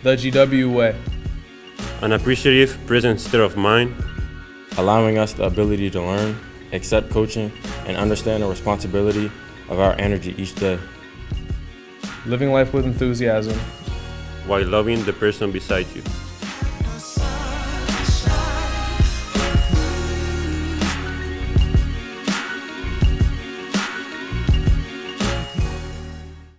The GW way. An appreciative, present state of mind. Allowing us the ability to learn, accept coaching, and understand the responsibility of our energy each day. Living life with enthusiasm. While loving the person beside you.